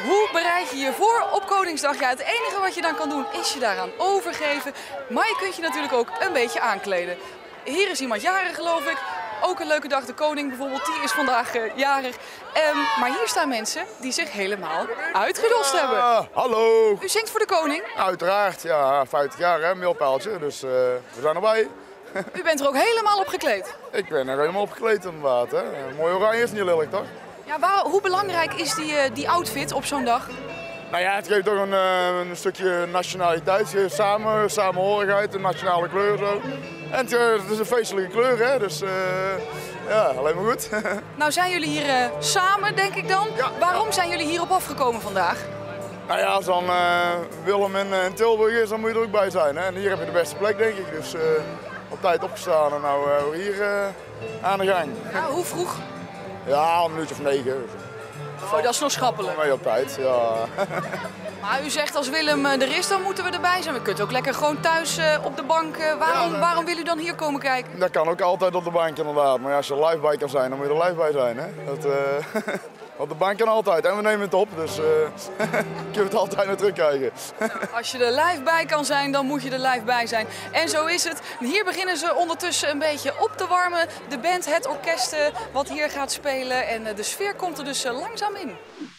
Hoe bereid je je voor op Koningsdag? Ja, het enige wat je dan kan doen is je daaraan overgeven. Maar je kunt je natuurlijk ook een beetje aankleden. Hier is iemand jarig, geloof ik. Ook een leuke dag. De koning bijvoorbeeld, die is vandaag jarig. Maar hier staan mensen die zich helemaal uitgedost hebben. Hallo. U zingt voor de koning? Uiteraard, ja, 50 jaar hè, milpaaltje, dus we zijn erbij. U bent er ook helemaal op gekleed? Ik ben er helemaal op gekleed inderdaad. Hè. Mooi oranje is niet lelijk toch? Ja, hoe belangrijk is die outfit op zo'n dag? Nou ja, het geeft toch een stukje nationaliteit, het geeft samenhorigheid, een nationale kleur zo. En het is een feestelijke kleur, hè, dus ja, alleen maar goed. Nou zijn jullie hier samen, denk ik dan. Ja. Waarom zijn jullie hierop afgekomen vandaag? Nou ja, als dan Willem in Tilburg is, dan moet je er ook bij zijn. Hè. En hier heb je de beste plek, denk ik. Dus op tijd opgestaan en nou hier aan de gang. Ja, hoe vroeg? Ja, een minuutje of 9. Oh, dat is nog schappelijk. Mee op tijd, ja. Maar u zegt als Willem er is, dan moeten we erbij zijn. We kunnen ook lekker gewoon thuis op de bank. Waarom wil u dan hier komen kijken? Dat kan ook altijd op de bank inderdaad. Maar ja, als je er live bij kan zijn, dan moet je er live bij zijn. Hè? Op de bank kan altijd. En we nemen het op, dus kun je het altijd naar terugkijken. Als je er live bij kan zijn, dan moet je er live bij zijn. En zo is het. Hier beginnen ze ondertussen een beetje op te warmen. De band, het orkest wat hier gaat spelen. En de sfeer komt er dus langzaam in.